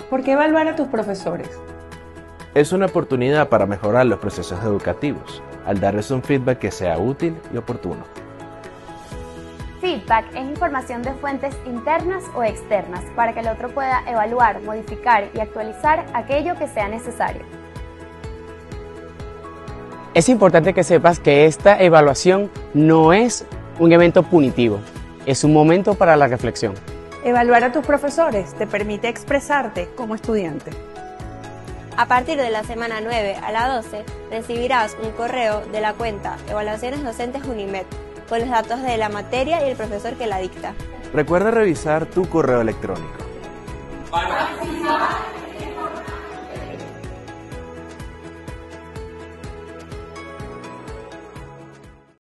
¿Por qué evaluar a tus profesores? Es una oportunidad para mejorar los procesos educativos, al darles un feedback que sea útil y oportuno. Feedback es información de fuentes internas o externas para que el otro pueda evaluar, modificar y actualizar aquello que sea necesario. Es importante que sepas que esta evaluación no es un evento punitivo, es un momento para la reflexión. Evaluar a tus profesores te permite expresarte como estudiante. A partir de la semana 9 a la 12 recibirás un correo de la cuenta Evaluaciones Docentes Unimed con los datos de la materia y el profesor que la dicta. Recuerda revisar tu correo electrónico.